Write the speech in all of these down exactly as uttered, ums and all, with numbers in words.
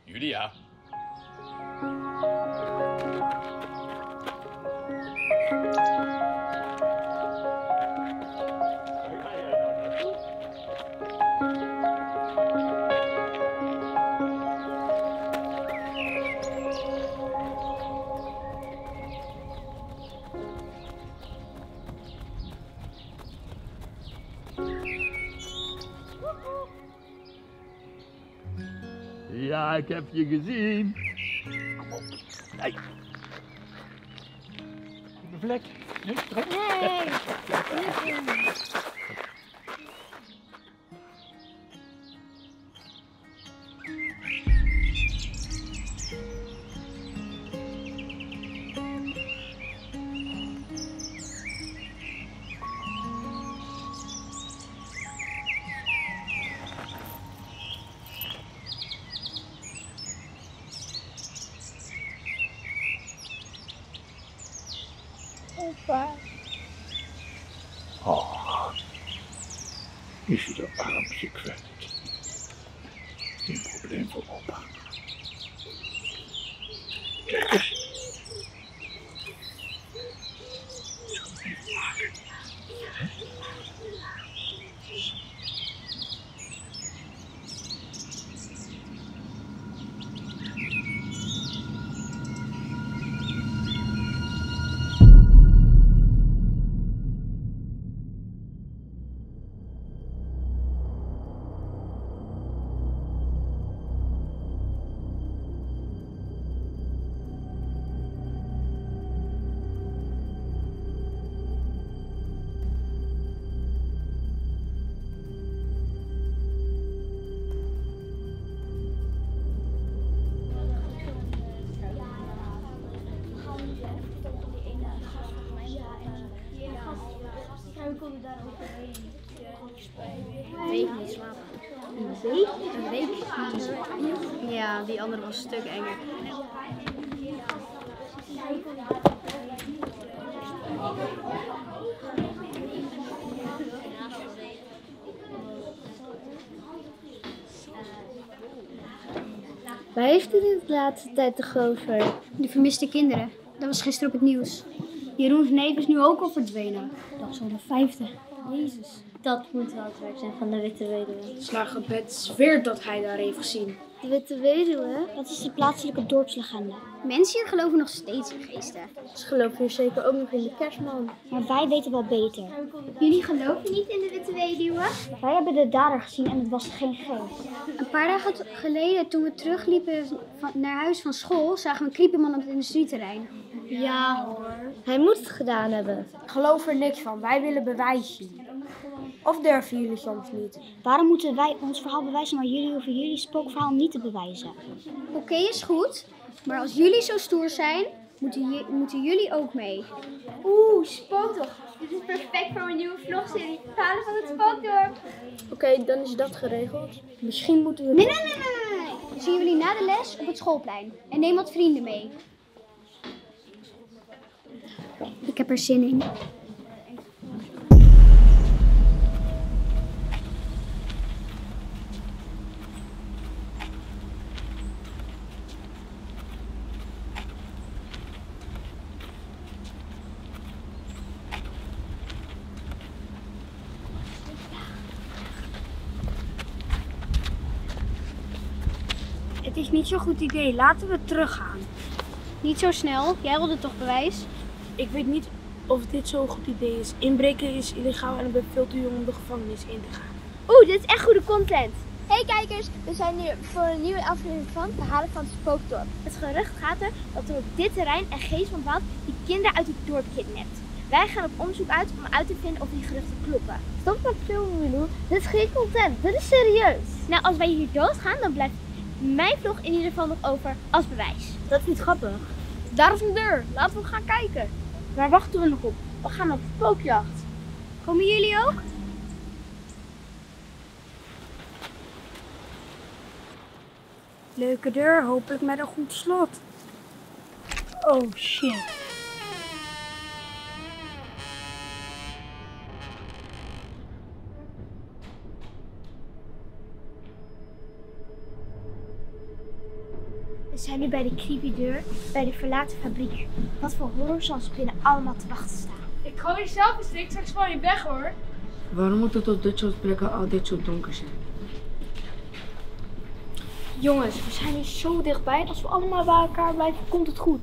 Julia. Ja, ik heb je gezien. Hey. De vlek. Nee, Nee. Opa. Oh, is je de armpje kwijt? Geen probleem voor opa. Kijk eens. Zal ik even maken? Een week niet slapen. Een week? Een week niet slapen. Ja, die andere was een stuk enger. Waar heeft u de laatste tijd toch over? De vermiste kinderen. Dat was gisteren op het nieuws. Jeroens neef is nu ook al verdwenen. Dat is al de vijfde. Jezus. Dat moet wel het werk zijn van de Witte Weduwe. Slagerbed zweert dat hij daar heeft gezien. De Witte Weduwe? Dat is de plaatselijke dorpslegende. Mensen hier geloven nog steeds in geesten. Ze geloven hier zeker ook nog in de kerstman. Maar wij weten wel beter. Jullie geloven niet in de Witte Weduwe? Wij hebben de dader gezien en het was geen geest. Een paar dagen geleden, toen we terugliepen van, naar huis van school, zagen we een creepyman op het industrieterrein. Ja hoor. Hij moet het gedaan hebben. Ik geloof er niks van. Wij willen bewijs zien. Of durven jullie soms niet? Waarom moeten wij ons verhaal bewijzen, maar jullie hoeven jullie spookverhaal niet te bewijzen? Oké, okay, is goed. Maar als jullie zo stoer zijn, moeten, je, moeten jullie ook mee. Oeh, spooktocht. Dit is perfect voor mijn nieuwe vlogserie. Verhalen van het spookdorp. Oké, okay, dan is dat geregeld. Misschien moeten we... Nee, nee, nee, nee, nee. Dan zien jullie na de les op het schoolplein. En neem wat vrienden mee. Ik heb er zin in. Het is niet zo'n goed idee. Laten we teruggaan. Niet zo snel. Jij wilde toch bewijs? Ik weet niet of dit zo'n goed idee is. Inbreken is illegaal en ik ben veel te jong om de gevangenis in te gaan. Oeh, dit is echt goede content. Hey kijkers, we zijn hier voor een nieuwe aflevering van Verhalen van het Spookdorp. Het gerucht gaat er dat er op dit terrein een geest bepaalt die kinderen uit het dorp kidnapt. Wij gaan op onderzoek uit om uit te vinden of die geruchten kloppen. Stop met filmen, Milou. Dit is geen content. Dit is serieus. Nou, als wij hier doodgaan, dan blijft mijn vlog in ieder geval nog over als bewijs. Dat is niet grappig. Daar is een deur. Laten we gaan kijken. Waar wachten we nog op? We gaan op spookjacht. Komen jullie ook? Leuke deur, hopelijk met een goed slot. Oh shit. zijn nu bij de creepy deur, bij de verlaten fabriek. Wat voor horror zal ons binnen allemaal te wachten staan? Ik gooi jezelf een stik straks van je weg hoor. Waarom moet het op dit soort plekken altijd zo donker zijn? Jongens, we zijn nu zo dichtbij. Als we allemaal bij elkaar blijven, komt het goed.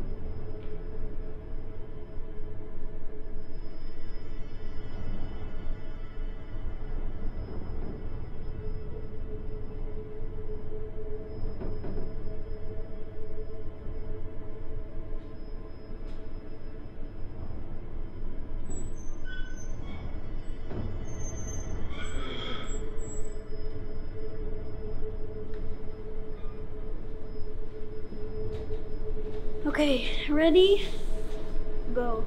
Oké, okay, ready? Go.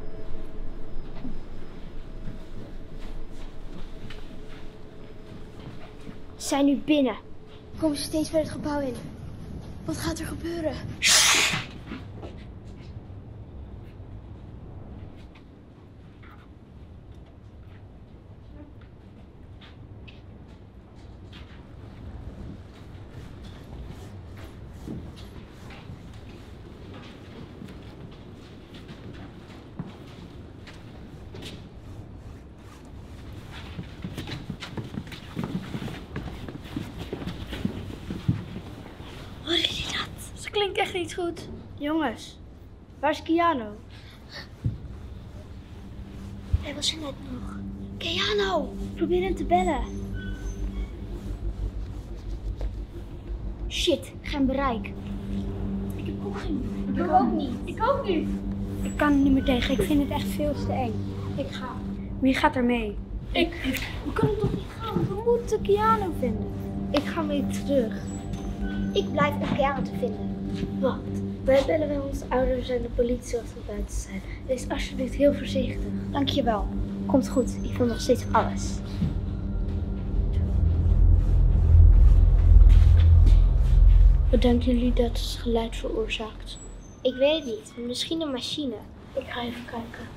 Ze zijn nu binnen. Komen ze steeds verder het gebouw in. Wat gaat er gebeuren? Hoor je dat? Ze klinkt echt niet goed. Jongens, waar is Keanu? Hij was er net nog. Keanu! Probeer hem te bellen. Shit, geen bereik. Ik heb ook geen bereik. Ik ook niet. Ik ook niet. Ik kan er niet meer tegen. Ik vind het echt veel te eng. Ik ga. Wie gaat er mee? Ik. We kunnen toch niet gaan? We moeten Keanu vinden. Ik ga mee terug. Ik blijf om Keanu te vinden. Wacht. Wij bellen wel onze ouders en de politie als we buiten zijn. Wees alsjeblieft heel voorzichtig. Dankjewel. Komt goed. Ik wil nog steeds alles. Wat denken jullie dat het geluid veroorzaakt? Ik weet het niet. Misschien een machine. Ik ga even kijken.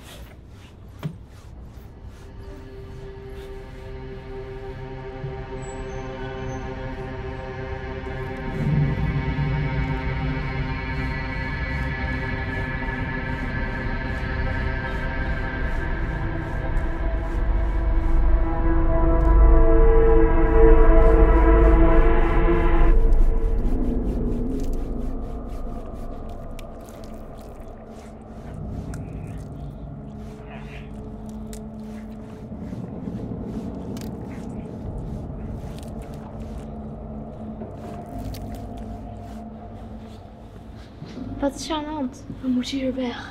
Wat is er aan de hand? We moeten hier weg.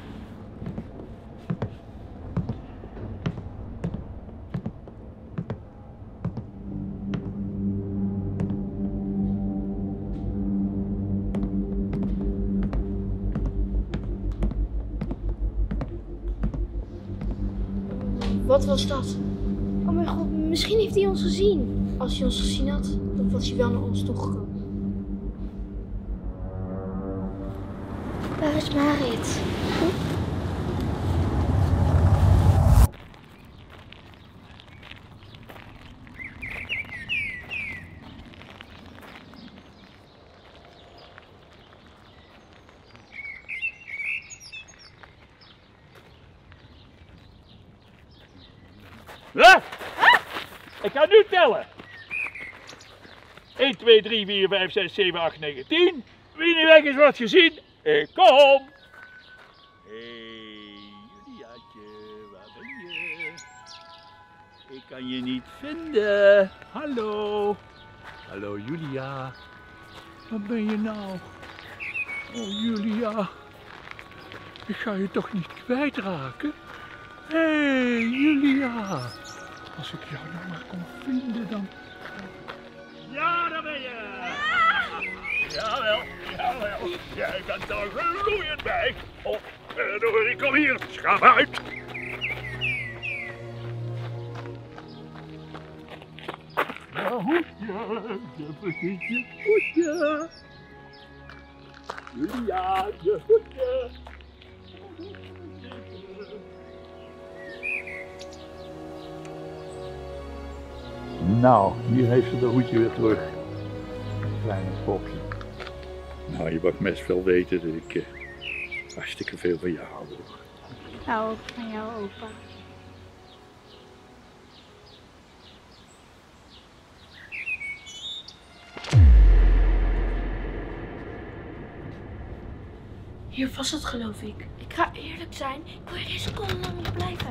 Wat was dat? Oh mijn god, misschien heeft hij ons gezien. Als hij ons gezien had, dan was hij wel naar ons toegekomen. Waar is Marit? Ja? Ik ga nu tellen. één, twee, drie, vier, vijf, zes, zeven, acht, negen, tien. Wie niet weg is, wordt gezien. Ik kom. Hé, hey, Juliaatje, waar ben je? Ik kan je niet vinden. Hallo. Hallo, Julia. Waar ben je nou? Oh, Julia. Ik ga je toch niet kwijtraken? Hé, hey, Julia. Als ik jou nou maar kon vinden, dan... Ja, daar ben je! Jawel, jawel. Jij bent er gloeiend bij. Oh, uh, ik kom hier. Schaam uit. Ja, hoedje. Je vergeet je hoedje. Julia, je hoedje. Nou, hier heeft ze de hoedje weer terug. Kleine popje. Nou, je mag best wel weten dat ik uh, hartstikke veel van je hou. Ik hou ook van jou, opa. Hier was het, geloof ik. Ik ga eerlijk zijn, ik wil hier geen seconde lang niet blijven.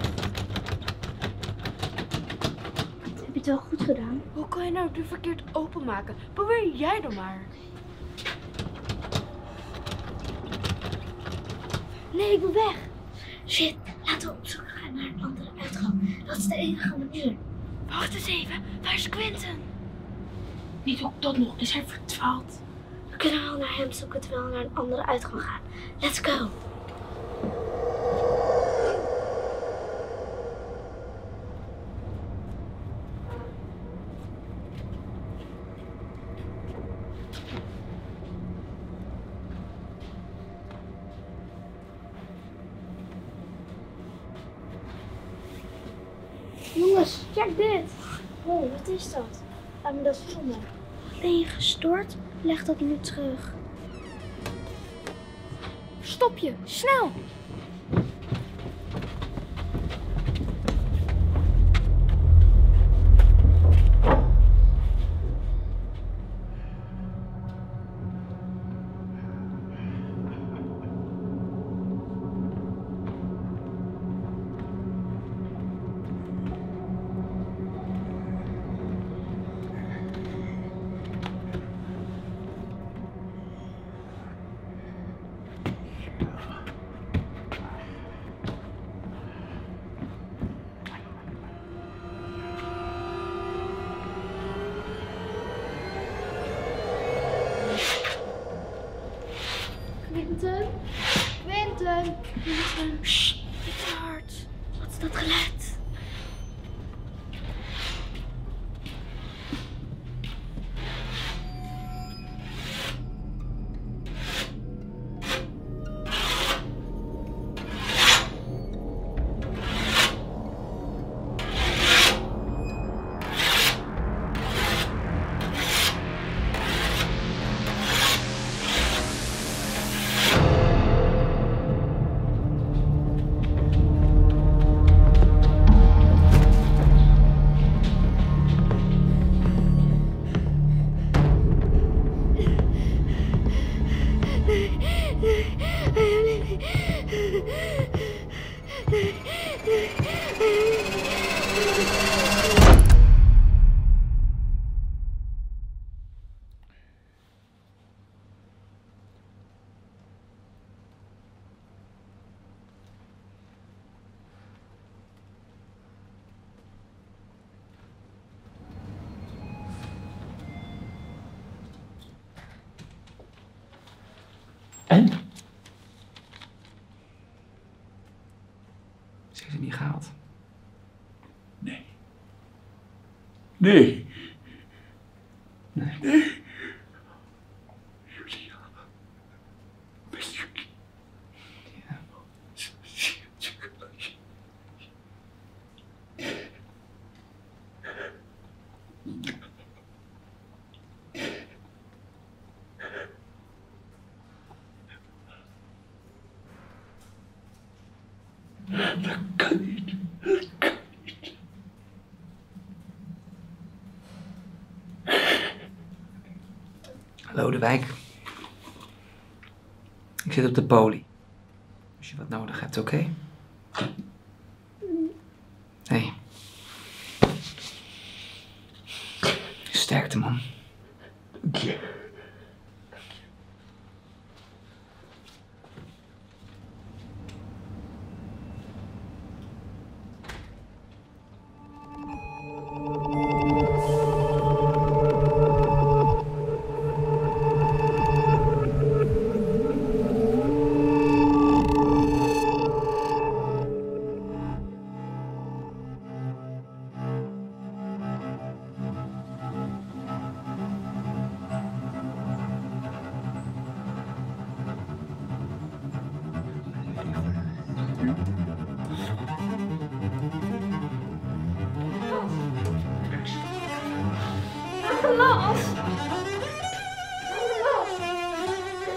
Heb je het wel goed gedaan? Hoe kan je nou de verkeerd openmaken? Probeer jij dan maar. Nee, ik wil weg. Shit, laten we op zoek gaan naar een andere uitgang. Dat is de enige manier. Wacht eens even, waar is Quentin? Niet ook dat nog, is hij verdwaald? We kunnen wel naar hem zoeken terwijl we naar een andere uitgang gaan. Let's go. Jongens, check dit. Wow, wat is dat? Ah, maar dat is zonde. Ben je gestoord? Leg dat nu terug. Stop je, snel! Quentin? Quentin? Quentin, shh, niet te hard. Wat is dat geluid? En? Ze heeft het niet gehaald. Nee. Nee. Nee. Nee. Julia. Met jullie. Ja. Dat kan niet. Dat kan niet. Lodewijk. Ik zit op de poli. Als je wat nodig hebt, oké? Okay? Hey. Sterkte, man. Dank je. Los! Los!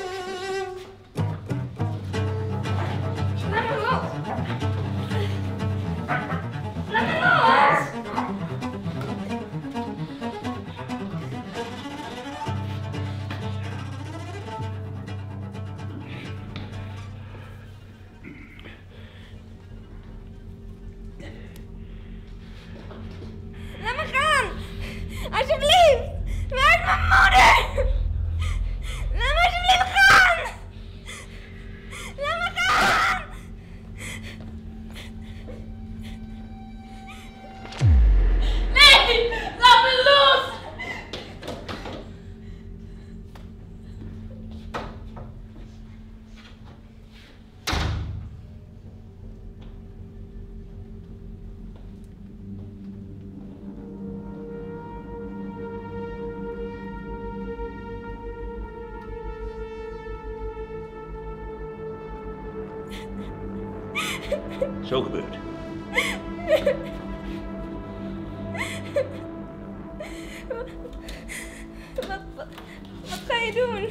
Alsjeblieft! Waar is mijn moeder? Laat me alsjeblieft gaan! Laat me gaan! Nee! Laat me los! Zo gebeurt. Wat, wat, wat ga je doen?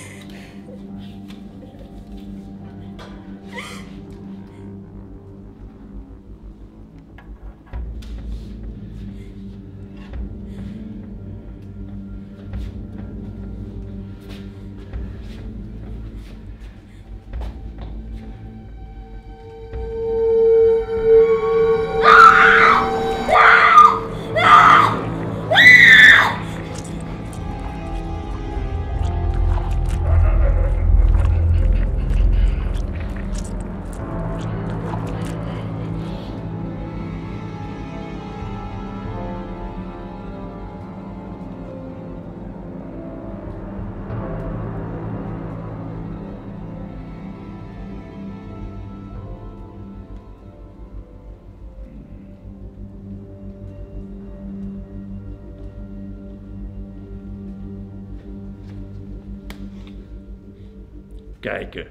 Kijken.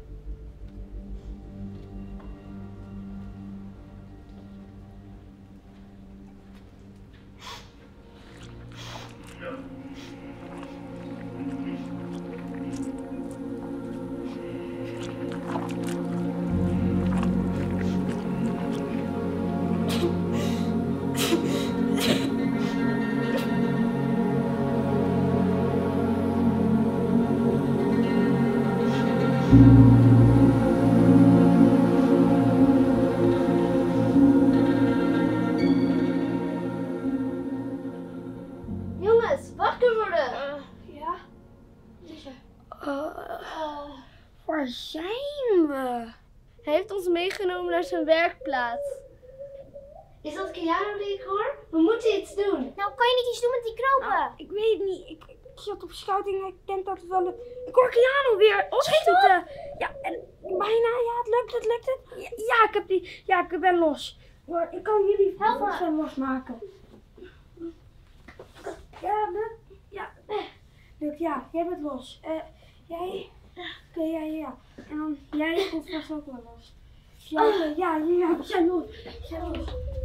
Jongens, wakker worden! Uh, ja? Uh, waar zijn we? Hij heeft ons meegenomen naar zijn werkplaats. Is dat Keanu die ik hoor? We moeten iets doen. Nou, kan je niet iets doen met die knopen? Nou, ik weet het niet. Ik, ik zat op scouting en ik denk dat het wel lukt. Ik hoor Keanu weer opschieten. Ja, en bijna. Ja, het lukt, het lukt. Het. Ja, ja, ik heb die. Ja, ik ben los. Maar ik kan jullie vast wel losmaken. Ja, lukt. Ja, eh, lukt. Ja, jij bent los. Uh, jij. Oké, okay, ja, ja. En dan jij komt vast ook wel los. Ja, uh, ja, ja, we zijn los. We zijn los.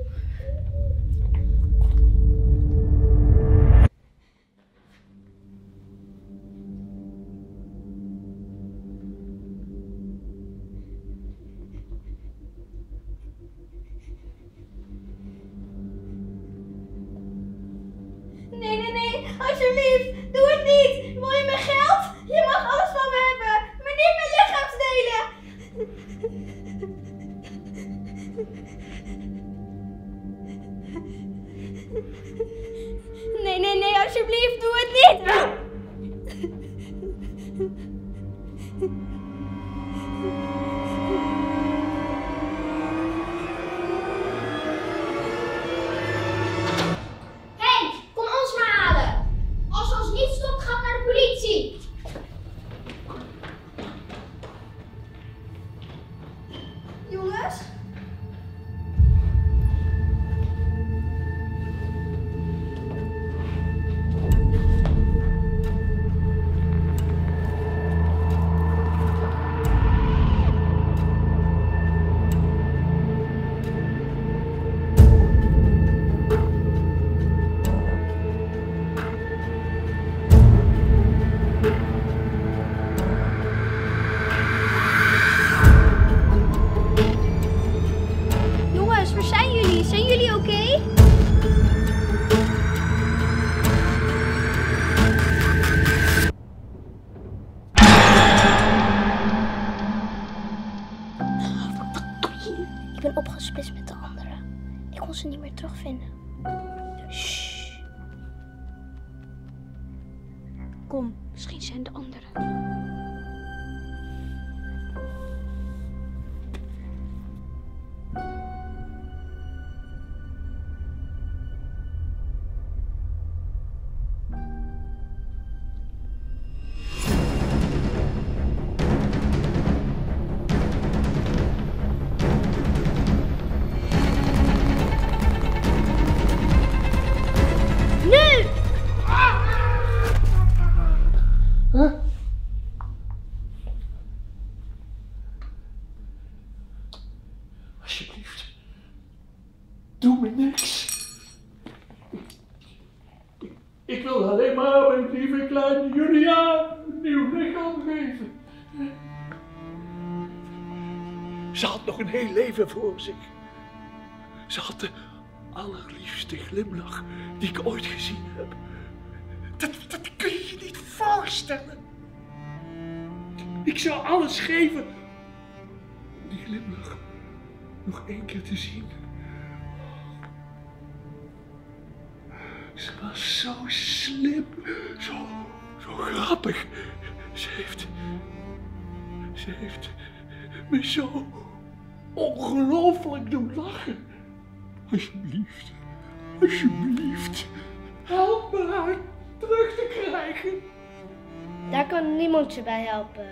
Nee, nee, nee, alsjeblieft, doe het niet. Wil je mijn geld? Je mag alles van me hebben, maar niet mijn lichaamsdelen. Nee, nee, nee, alsjeblieft, doe het niet. Henk, kom ons maar halen. Als je ons niet stopt, gaan we naar de politie. Jongens? Jongens, waar zijn jullie? Zijn jullie oké? Okay? Ik ben opgesplitst met de anderen. Ik kon ze niet meer terugvinden. Shh. Kom, misschien zijn de anderen. Alsjeblieft. Doe me niks. Ik, ik wil alleen maar mijn lieve kleine Julia een nieuw lichaam geven. Ze had nog een heel leven voor zich. Ze had de allerliefste glimlach die ik ooit gezien heb. Dat, dat kun je je niet voorstellen. Ik zou alles geven om die glimlach nog één keer te zien. Ze was zo slim, zo, zo grappig. Ze heeft, ze heeft me zo ongelooflijk doen lachen. Alsjeblieft, alsjeblieft, help me haar terug te krijgen. Daar kan niemand je bij helpen.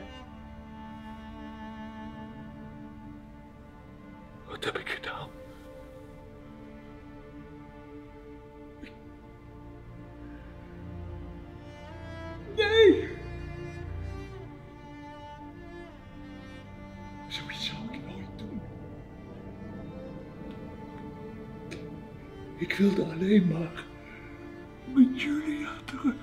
Wat heb ik gedaan? Ik... Nee! Zoiets zou ik nooit doen. Ik wilde alleen maar met Julia terug.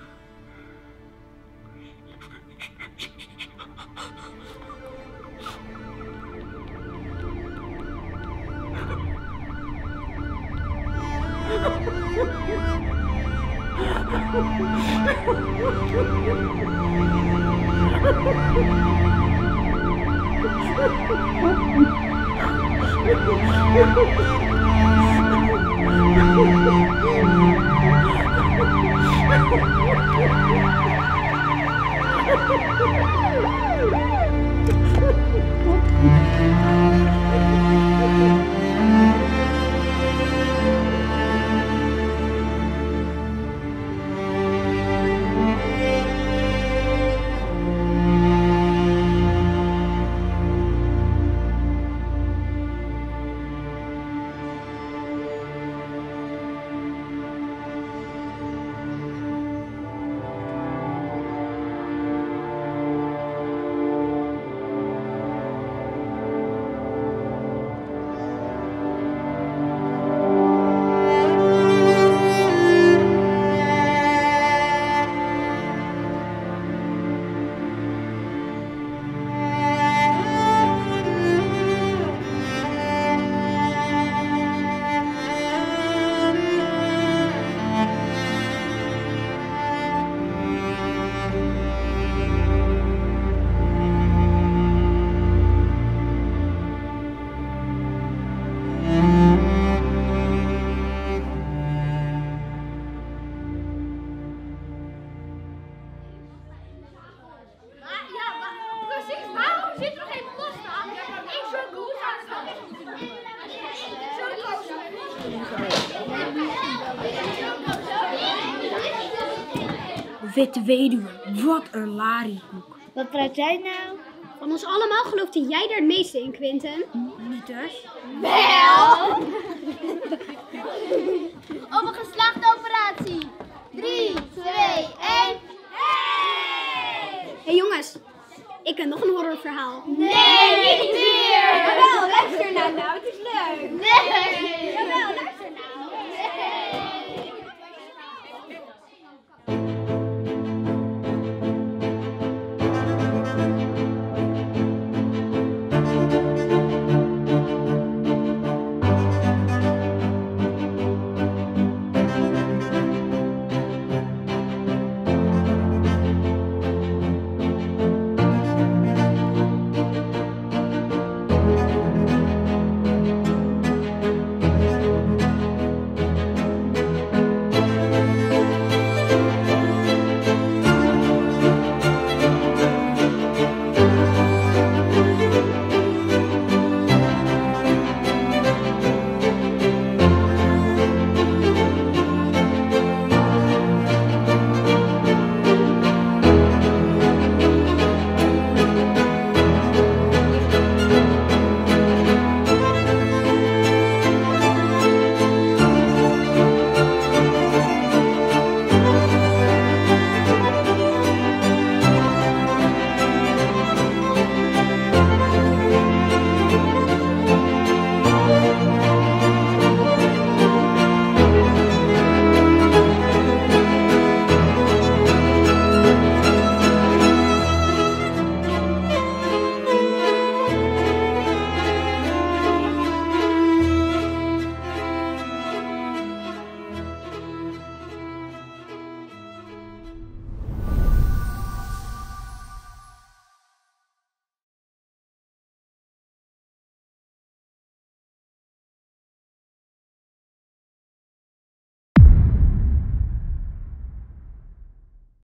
Witte weduwe, wat een lariekoek. Wat praat jij nou? Van ons allemaal geloofde jij er het meeste in, Quinten. Niet dus? Wel! Op een geslaagde operatie. drie, twee, één. Hey! Hé hey jongens, ik ken nog een horrorverhaal.